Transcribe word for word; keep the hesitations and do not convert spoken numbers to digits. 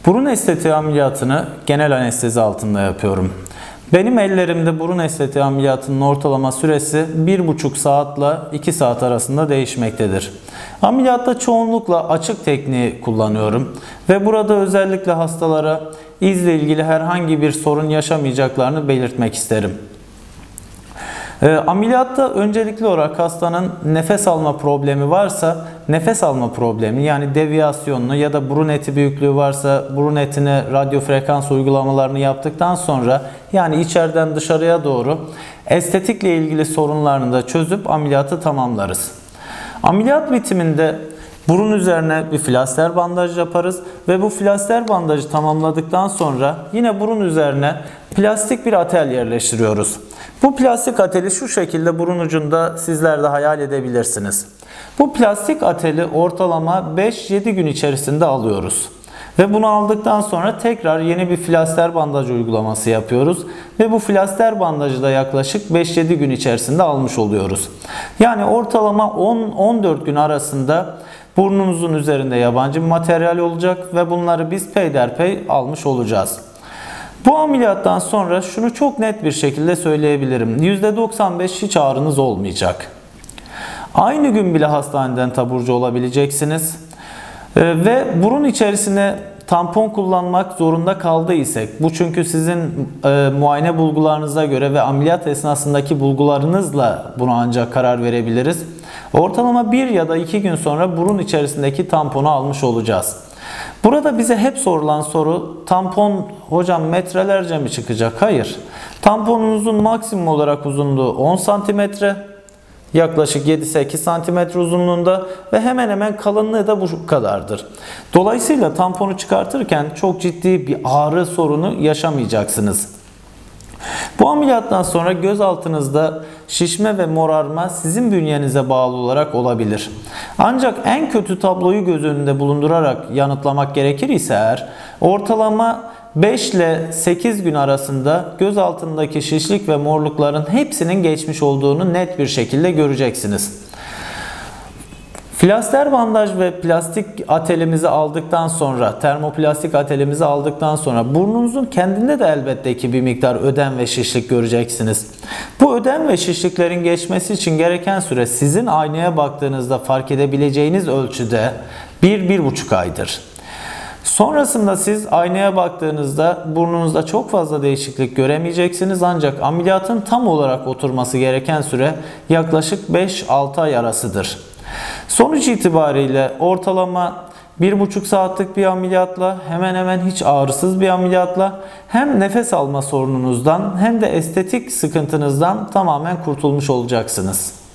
Burun estetiği ameliyatını genel anestezi altında yapıyorum. Benim ellerimde burun estetiği ameliyatının ortalama süresi bir buçuk saatle iki saat arasında değişmektedir. Ameliyatta çoğunlukla açık tekniği kullanıyorum ve burada özellikle hastalara izle ilgili herhangi bir sorun yaşamayacaklarını belirtmek isterim. E, ameliyatta öncelikli olarak hastanın nefes alma problemi varsa nefes alma problemi, yani deviyasyonunu ya da burun eti büyüklüğü varsa burun etine radyo frekans uygulamalarını yaptıktan sonra, yani içeriden dışarıya doğru estetikle ilgili sorunlarını da çözüp ameliyatı tamamlarız. Ameliyat bitiminde burun üzerine bir flaster bandaj yaparız ve bu flaster bandajı tamamladıktan sonra yine burun üzerine plastik bir atel yerleştiriyoruz. Bu plastik ateli şu şekilde burun ucunda sizler de hayal edebilirsiniz. Bu plastik ateli ortalama beş yedi gün içerisinde alıyoruz. Ve bunu aldıktan sonra tekrar yeni bir flaster bandaj uygulaması yapıyoruz. Ve bu flaster bandajı da yaklaşık beş yedi gün içerisinde almış oluyoruz. Yani ortalama on on dört gün arasında burnunuzun üzerinde yabancı bir materyal olacak ve bunları biz peyderpey almış olacağız. Bu ameliyattan sonra şunu çok net bir şekilde söyleyebilirim. yüzde doksan beş hiç ağrınız olmayacak. Aynı gün bile hastaneden taburcu olabileceksiniz. Ee, ve burun içerisine tampon kullanmak zorunda kaldıysak, bu çünkü sizin e, muayene bulgularınıza göre ve ameliyat esnasındaki bulgularınızla buna ancak karar verebiliriz. Ortalama bir ya da iki gün sonra burun içerisindeki tamponu almış olacağız. Burada bize hep sorulan soru, tampon hocam metrelerce mi çıkacak? Hayır. Tamponunuzun maksimum olarak uzunluğu on santimetre, yaklaşık yedi sekiz santimetre uzunluğunda ve hemen hemen kalınlığı da bu kadardır. Dolayısıyla tamponu çıkartırken çok ciddi bir ağrı sorunu yaşamayacaksınız. Bu ameliyattan sonra göz altınızda şişme ve morarma sizin bünyenize bağlı olarak olabilir. Ancak en kötü tabloyu göz önünde bulundurarak yanıtlamak gerekir ise eğer, ortalama beş ile sekiz gün arasında göz altındaki şişlik ve morlukların hepsinin geçmiş olduğunu net bir şekilde göreceksiniz. Flaster bandaj ve plastik atelimizi aldıktan sonra, termoplastik atelimizi aldıktan sonra burnunuzun kendinde de elbette ki bir miktar ödem ve şişlik göreceksiniz. Bu ödem ve şişliklerin geçmesi için gereken süre sizin aynaya baktığınızda fark edebileceğiniz ölçüde bir bir buçuk aydır. Sonrasında siz aynaya baktığınızda burnunuzda çok fazla değişiklik göremeyeceksiniz, ancak ameliyatın tam olarak oturması gereken süre yaklaşık beş altı ay arasıdır. Sonuç itibariyle ortalama bir buçuk saatlik bir ameliyatla, hemen hemen hiç ağrısız bir ameliyatla hem nefes alma sorununuzdan hem de estetik sıkıntınızdan tamamen kurtulmuş olacaksınız.